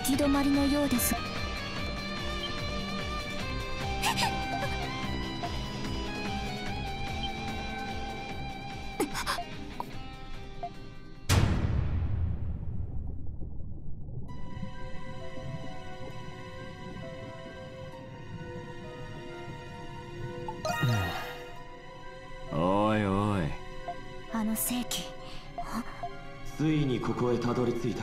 き止まりのようです。 おいおい、 あの世紀、 ついにここへたどり着いた。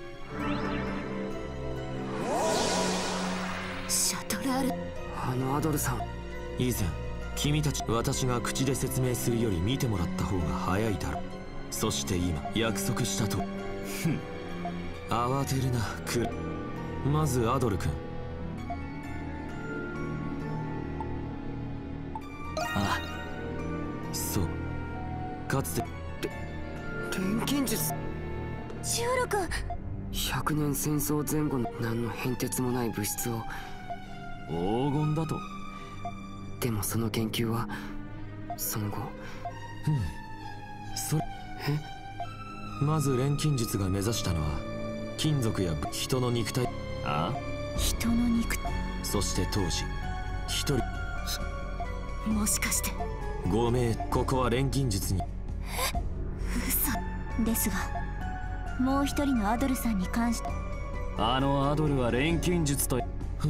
シャトラール。 あのアドルさん、 以前君たち、私が口で説明するより見てもらった方が早いだろう。そして今約束したと。慌てるなクル。まずアドル君。ああ、そう、かつて錬金術。 シュール君、 100年戦争前後の何の変哲もない物質を。 黄金だと。 でもその研究はその後。 それ、まず錬金術が目指したのは金属や人の肉体。ああ、 人の肉。 そして当時一人、 もしかして。 ごめん、ここは錬金術に。 嘘ですが、もう一人のアドルさんに関して。 あのアドルは錬金術と。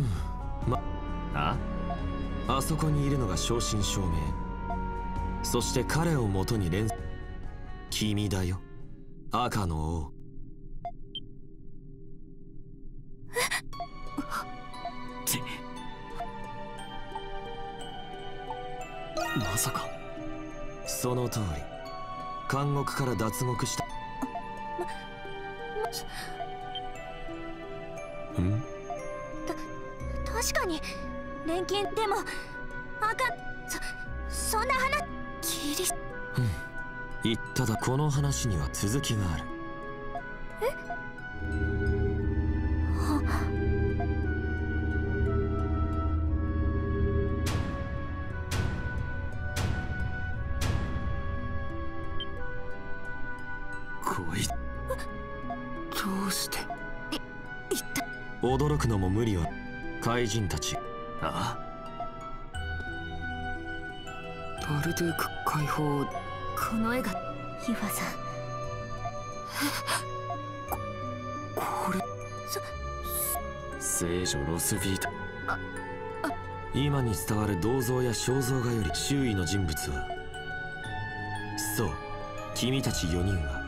あそこにいるのが正真正銘。そして彼をもとに君だよ、赤の王。 まさか。 その通り、監獄から脱獄した。 確かに錬金。でもそんな話。キリス。 言っただ。この話には続きがある。こいつ、 どうして。 驚くのも無理は。怪人たち。ああ、 バルドゥーク解放。 この絵が。ユファさん。 これ。 聖女ロスビート。今に伝わる銅像や肖像画より周囲の人物は。そう、君たち4人は。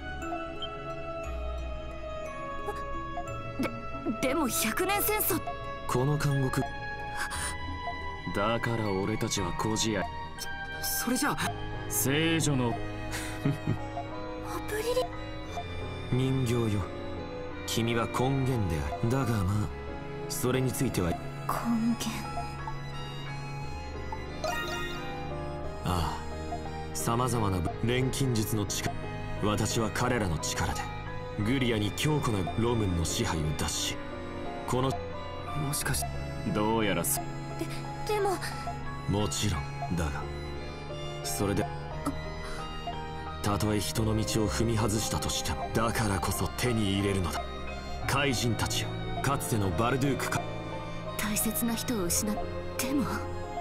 でも100年戦争。 この監獄だから俺たちは孤児や。 それじゃあ聖女のアプリリ人形よ。君は根源である。だがまあ、それについては。 根源。 ああ、様々な錬金術の力。私は彼らの力でグリアに強固なロムンの支配を脱し、この。 もしかして。 どうやらでも。 もちろんだが、それでたとえ人の道を踏み外したとしても、だからこそ手に入れるのだ。怪人たちよ、かつてのバルドゥークか。 大切な人を失って。でも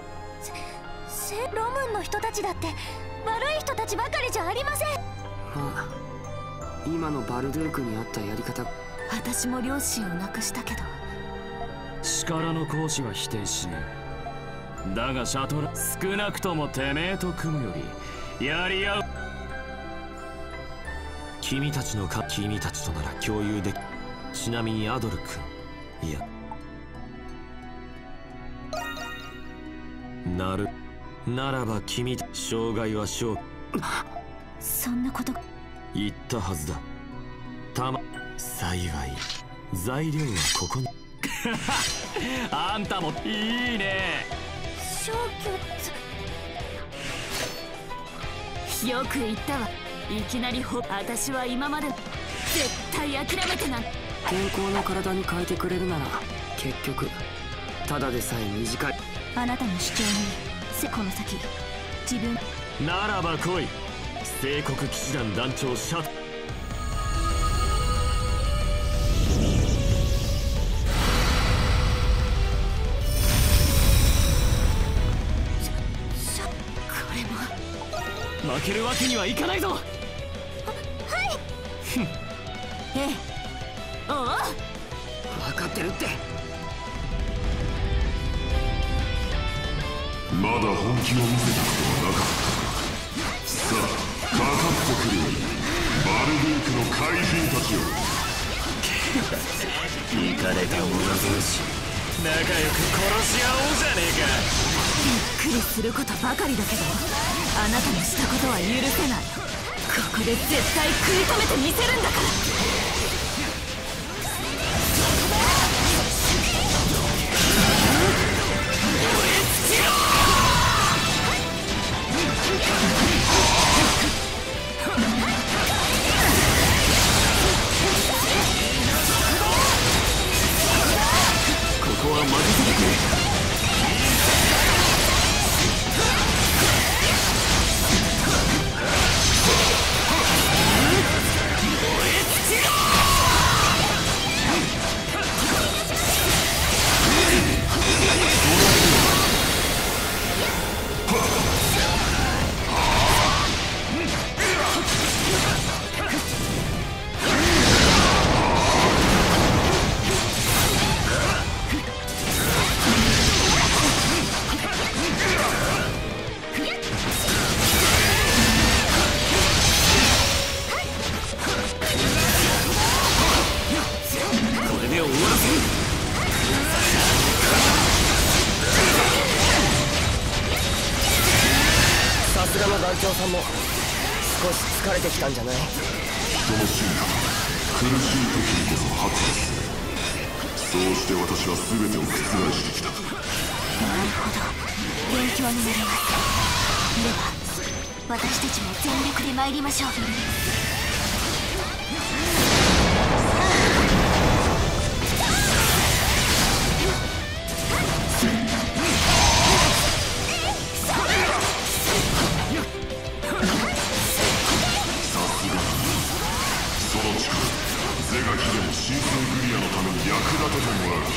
ロムンの人たちだって悪い人たちばかりじゃありません。 まあ、今のバルドゥークに合ったやり方。 私も両親を亡くしたけど。 力の行使は否定しない。だがシャトラ、少なくともてめえと組むよりやり合う。君たちとなら共有でき。ちなみにアドル君、いや、ならば君、障害はそんなこと言ったはずだ。幸い材料はここに。あんたもいいね。 消去。よく言ったわ。いきなり私は今まで絶対諦めてない。 健康な体に変えてくれるなら、結局ただでさえ短い。 あなたの主張にこの先自分ならば来い。聖国騎士団団長シャト。 負けるわけにはいかないぞ。 はいええ、おお、 分かってるって。 まだ本気を見せたことはなかった。さあかかってくるバルブークの怪人たちよ。 イカれた者同士仲良く殺し合おうじゃねえか。 びっくりすることばかりだけど、あなたのしたことは許せない。ここで絶対食い止めてみせるんだから。 ここは任せてくれ。 さすがの団長さんも少し疲れてきたんじゃない？ 人の進化苦しい時にこそ発揮する。そうして私は全てを覆してきた。 なるほど、勉強になります。では私たちも全力で参りましょう。 ゼガキでも神聖クリアのために役立ててもら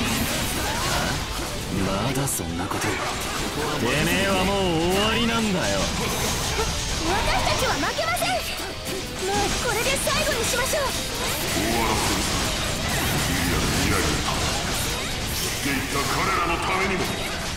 う。 まだそんなこと。てめえはもう終わりなんだよ。 私たちは負けません。もうこれで最後にしましょう。 終わらせる。クリアで未来を知っていった彼らのためにも。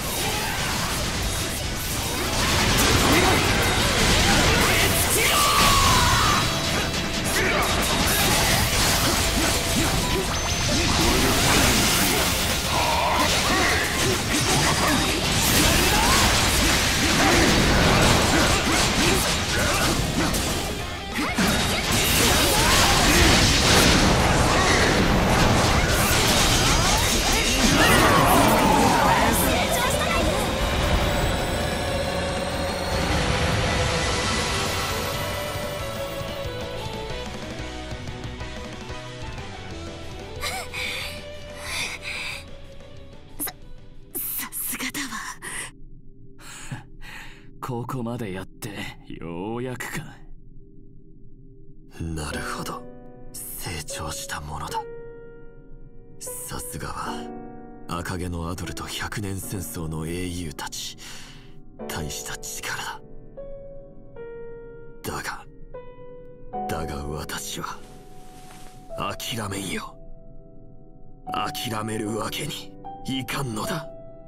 ここまでやってようやくか。 なるほど、成長したものだ。さすがは赤毛のアドルと100年戦争の英雄たち。大した力だ。だが私は諦めんよ。諦めるわけにいかんのだ。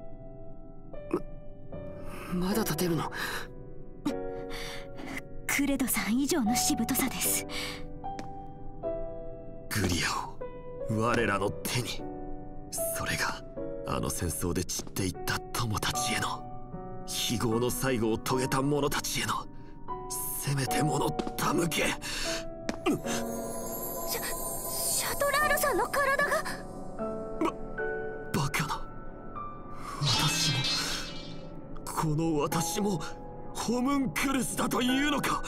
まだ立てるの？ クレドさん以上のしぶとさです。 グリアを我らの手に。それがあの戦争で散っていった友たちへの、非業の最後を遂げた者たちへのせめてもの手向け。 シャトラールさんの体が。 バカな。この私もホムンクルスだというのか。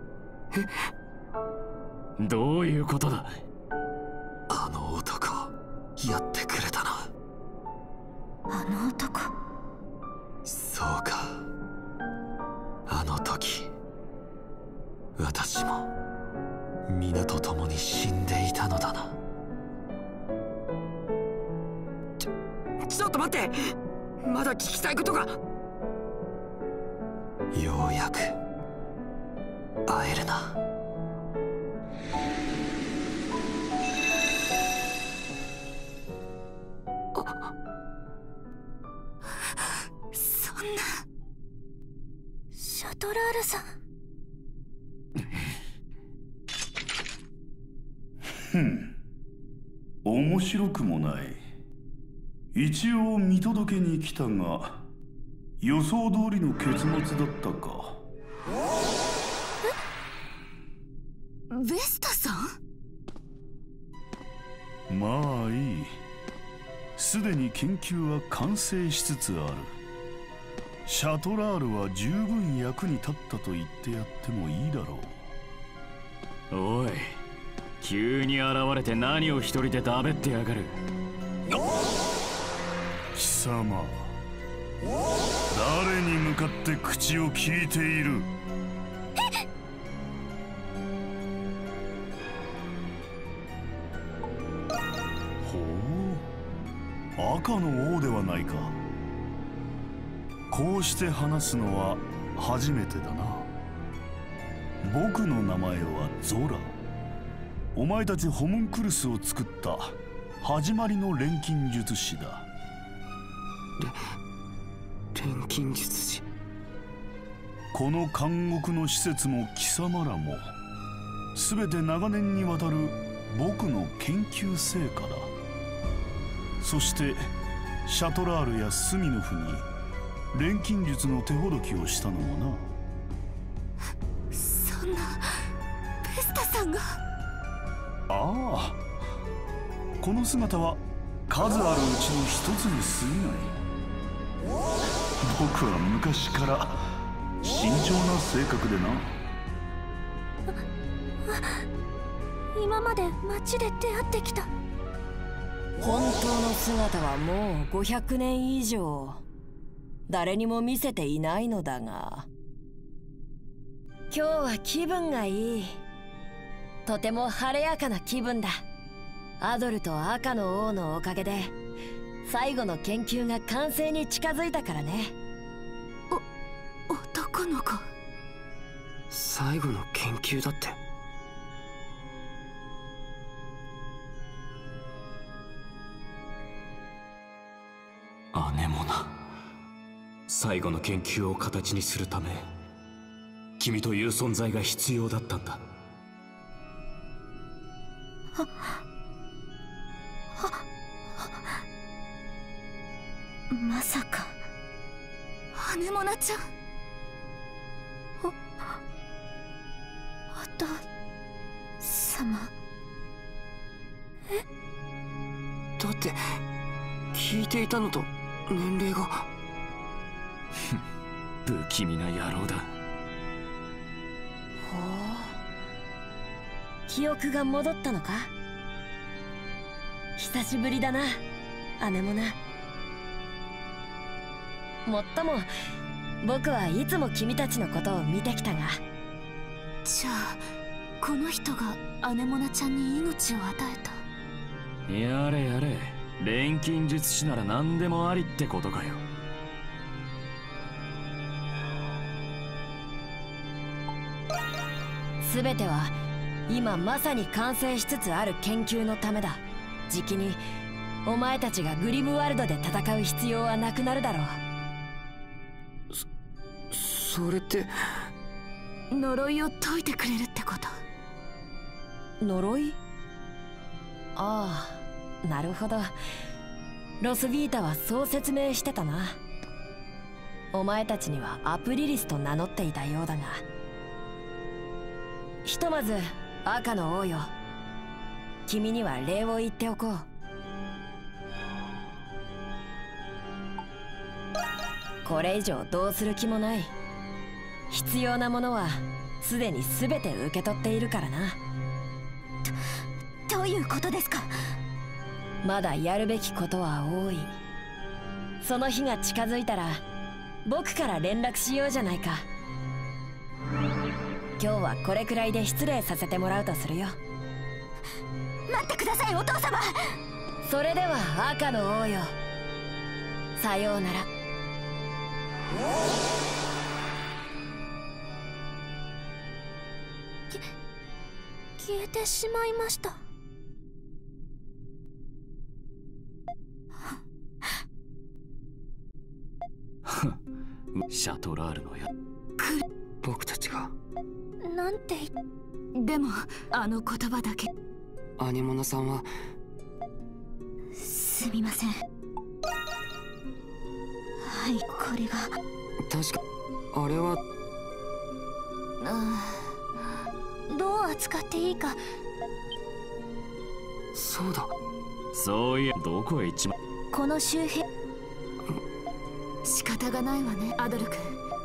どういうことだ。あの男やってくれたな。 あの男。 そうか、あの時私も皆と共に死んでいたのだな。 ちょっと待って、まだ聞きたいことが。 ようやく会えるな。 そんな。シャトラールさん。 面白くもない。一応見届けに来たが、予想通りの結末だったか。 ベスタさん？ まあいい。すでに研究は完成しつつある。シャトラールは十分役に立ったと言ってやってもいいだろう。おい、急に現れて何を一人でだべってやがる。 貴様、誰に向かって口を聞いている？ほう、赤の王ではないか。こうして話すのは初めてだな。僕の名前はゾラ。お前たちホムンクルスを作った始まりの錬金術師だ。 錬金術師。 この監獄の施設も貴様らも全て長年にわたる僕の研究成果だ。そしてシャトラールやスミノフに錬金術の手ほどきをしたのもな。 そんな。ベスタさんが。 ああ、この姿は数あるうちの一つに過ぎない。僕は昔から慎重な性格でな。 今まで街で出会ってきた。 本当の姿はもう500年以上誰にも見せていないのだが、今日は気分がいい。とても晴れやかな気分だ。アドルと赤の王のおかげで最後の研究が完成に近づいたからね。 男の子。 最後の研究だって。 姉もな。最後の研究を形にするため君という存在が必要だったんだ。 まさかアネモナちゃん。お父様。 だって聞いていたのと年齢が。 不気味な野郎だ。 ほう、記憶が戻ったのか。久しぶりだな、姉もな。もっとも僕はいつも君たちのことを見てきたが。 じゃあこの人がアネモナちゃんに命を与えた。 やれやれ、錬金術師なら何でもありってことかよ。 全ては今まさに完成しつつある研究のためだ。じきにお前たちがグリムワルドで戦う必要はなくなるだろう。 それって呪いを解いてくれるってこと？ 呪い？ああ、なるほど。ロスビータはそう説明してたな。お前たちにはアプリリスと名乗っていたようだが、ひとまず赤の王よ、君には礼を言っておこう。これ以上どうする気もない。必要なものはすでに全て受け取っているからな。 どういうことですか？ まだやるべきことは多い。その日が近づいたら僕から連絡しようじゃないか。今日はこれくらいで失礼させてもらうとするよ。 待ってください、お父様。 それでは赤の王よ、さようなら。 消えてしまいました。 シャトラールのや僕たちが。 なんてでもあの言葉だけ。 アニモノさんは。 すみません。はい、これが。 確かあれは。 どう扱っていいか。 そうだ。 そういや、どこへ行っちま。 この周辺。 仕方がないわね、アドル君。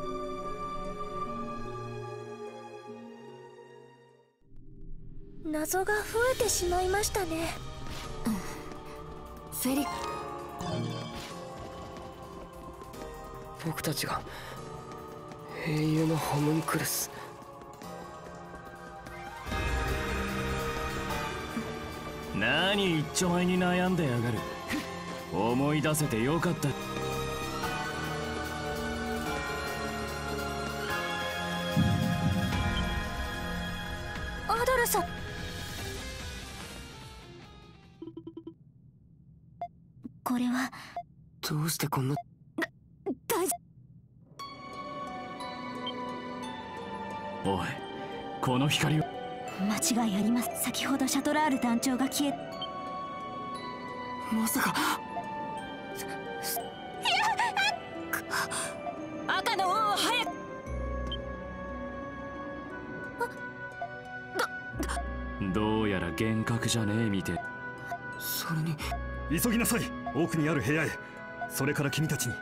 謎が増えてしまいましたね。 フェリ。 僕たちが英雄のホムンクルス。 何一丁前に悩んでやがる。思い出せてよかった。 アドルさん。これはどうしてこんな。 大丈おい、この光を。 間違いあります。先ほどシャトラール団長が消え。 まさか。 赤の王を早く。 どうやら幻覚じゃねえみて。 それに。 急ぎなさい。奥にある部屋へ。それから君たちに。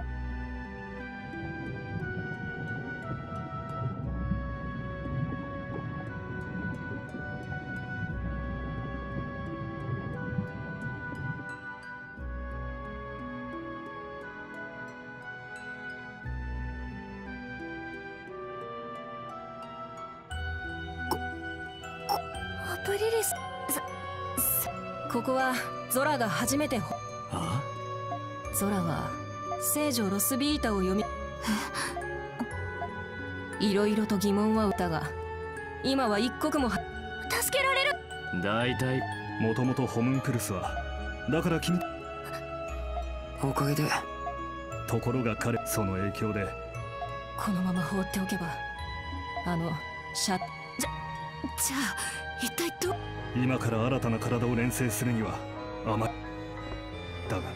アプリリス。 ここはゾラが初めて。 あ？ ゾラは聖女ロスビータを読み。いろいろと疑問は歌が、今は一刻も助けられる。 大体もともとホムンクルスは。だから君。 おかげで。 ところが彼、その影響で。 このまま放っておけばじゃあ一体ど。 今から新たな体を錬成するには甘い。だが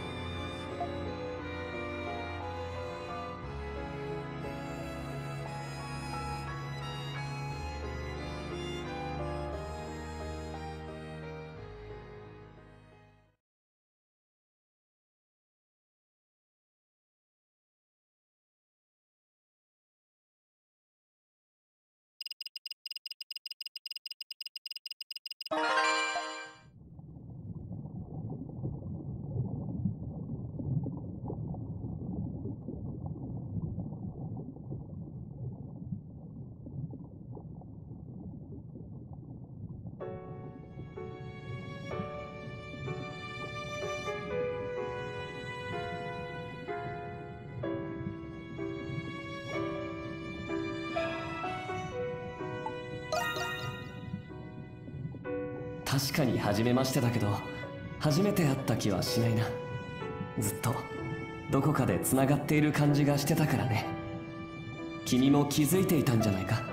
確かに初めましてだけど、初めて会った気はしないな。ずっとどこかでつながっている感じがしてたからね。君も気づいていたんじゃないか。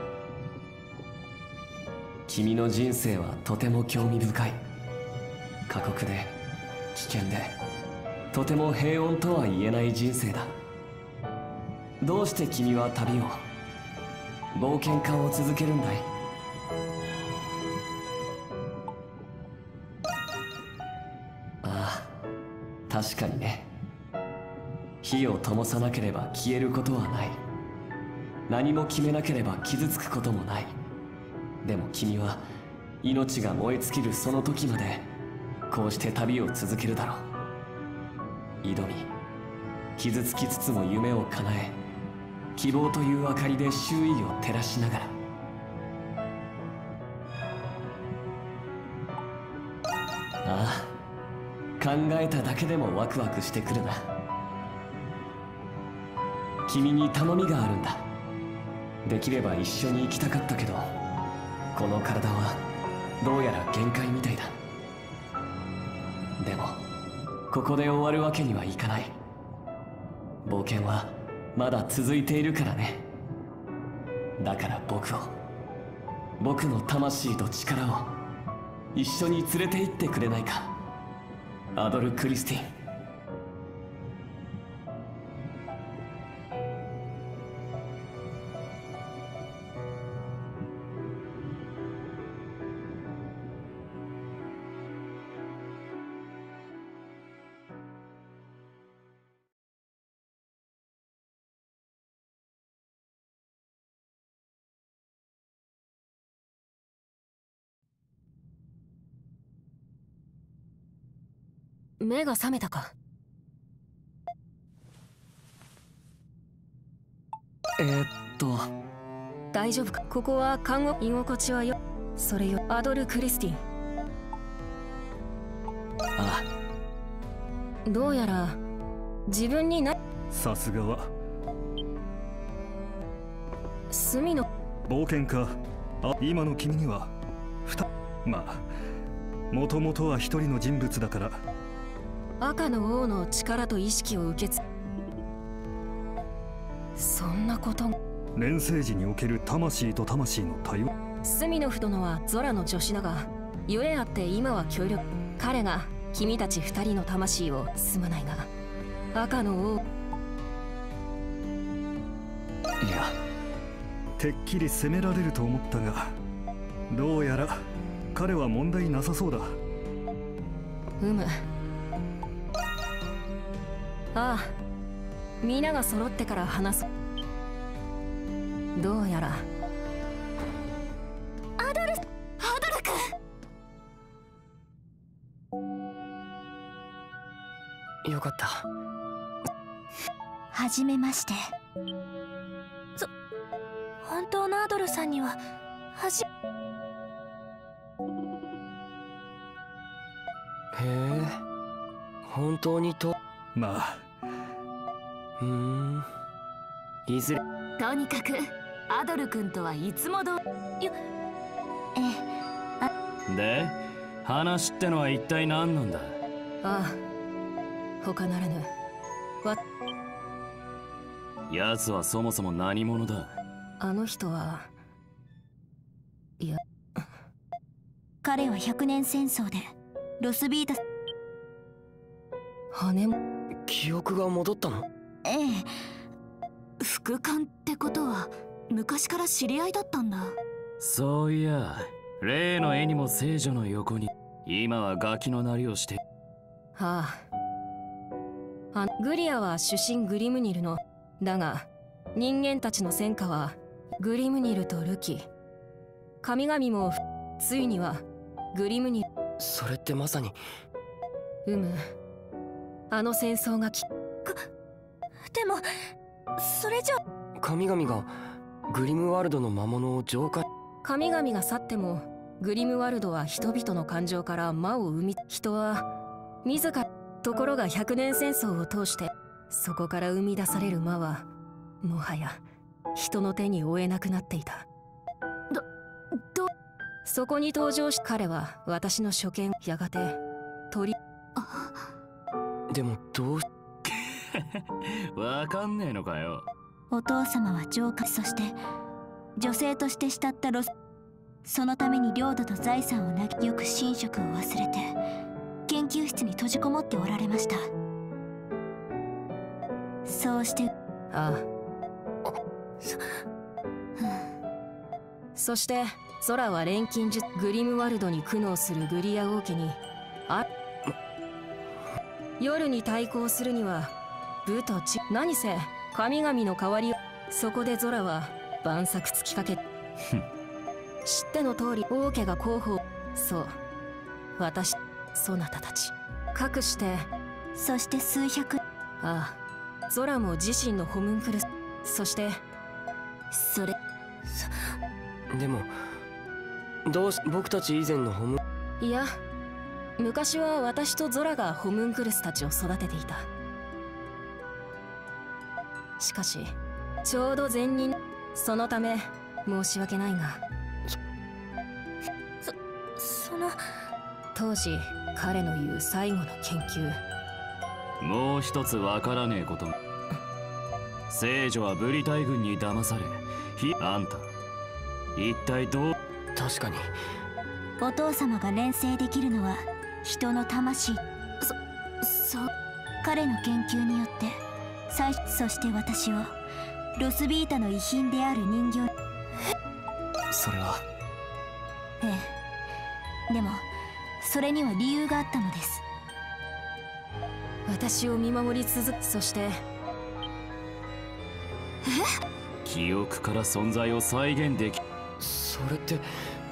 君の人生はとても興味深い。過酷で危険でとても平穏とは言えない人生だ。どうして君は旅を、冒険家を続けるんだい？ああ、確かにね。火を灯さなければ消えることはない。何も決めなければ傷つくこともない。でも君は命が燃え尽きるその時までこうして旅を続けるだろう。挑み傷つきつつも夢を叶え、希望という明かりで周囲を照らしながら。ああ、考えただけでもワクワクしてくるな。君に頼みがあるんだ。できれば一緒に行きたかったけど、この体はどうやら限界みたいだ。でもここで終わるわけにはいかない。冒険はまだ続いているからね。だから僕の魂と力を一緒に連れて行ってくれないか、アドル・クリスティン。 目が覚めたか？大丈夫か？ここは看護居心地はよ。それよ、アドル・クリスティン。 ああ、どうやら自分にな。 さすがは隅の冒険家。今の君にはまあもともとは一人の人物だから。 赤の王の力と意識を受け継そんなこと。 錬成時における魂と魂の対話。 スミノフ殿はゾラの助手だが、ゆえあって今は協力。彼が君たち二人の魂をすまないが、赤の王。 いや、 てっきり責められると思ったが、どうやら彼は問題なさそうだ。 ああ、皆が揃ってから話す。どうやらアドル君。 よかった。 はじめまして。本当のアドルさんにはへえ、本当にまあいずれ。 とにかくアドル君とはいつもどで、話ってのは一体何なんだ？ ああ、他ならぬ。 奴はそもそも何者だ？ あの人は、いや、 彼は100年戦争でロスビータス。 羽も記憶が戻ったの？ ええ。副官ってことは昔から知り合いだったんだ。 そういや、例の絵にも聖女の横に今はガキのなりをして。 はあ、グリアは主神グリムニルの。だが人間たちの戦果はグリムニルとルキ、神々もついにはグリムニル。 それってまさにあの戦争がでもそれじゃ神々がグリムワルドの魔物を浄化。 神々が去ってもグリムワルドは人々の感情から魔を生み、人は自ら。ところが100年戦争を通してそこから生み出される魔はもはや人の手に負えなくなっていた。そこに登場し、彼は私の初見。やがてでもわかんねえのかよ。 お父様は浄化、そして女性として慕ったそのために領土と財産を投げ、よく寝食を忘れて研究室に閉じこもっておられました。そうして。 ああ。そして空は錬金術グリムワルドに苦悩するグリア王家に夜に対抗するには武と知、何せ神々の代わりを。そこでゾラは万策突きかけ知っての通り王家が広報。そう、私そなたたちかくして。 そして数百。 ああ、ゾラも自身のホムンクルス。そしてそれ。 でも僕たち以前のいや、昔は私とゾラがホムンクルスたちを育てていた。しかしちょうど前任。そのため申し訳ないが。 当時彼の言う最後の研究。 もう一つわからねえことが。聖女はブリ大軍に騙され、あんた一体どう。 確かにお父様が錬成できるのは人の魂。 そう。 彼の研究によってそして私をロスビータの遺品である人形。 それは。 ええ、でもそれには理由があったのです。 私を見守りそして記憶から存在を再現でき。 それって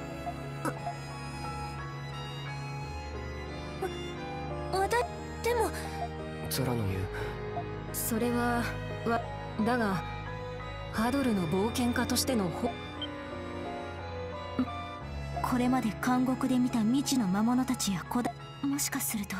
でもゾラの言う。 それはだがハドルの冒険家としてのこれまで監獄で見た未知の魔物たちやもしかすると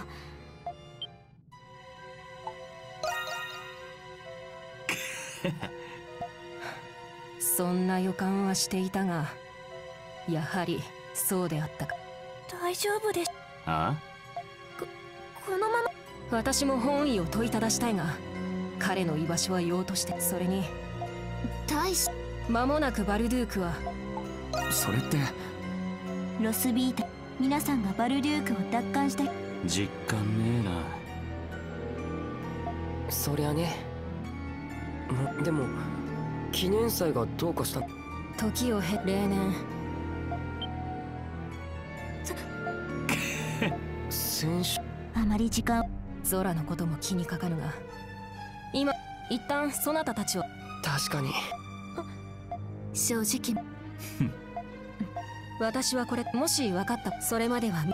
そんな予感はしていたが、やはりそうであったか。 大丈夫です。 あこのまま。私も本意を問いただしたいが、彼の居場所は言おうとして。それに間もなくバルドゥークは。 それってロスビータ、皆さんがバルドゥークを奪還した。 実感ねえな。 そりゃね。でも記念祭がどうかした。 時を経例年先週あまり時間。 ゾラのことも気にかかるが、今一旦そなたたちを。 確かに正直私はこれ、もし分かった。それまでは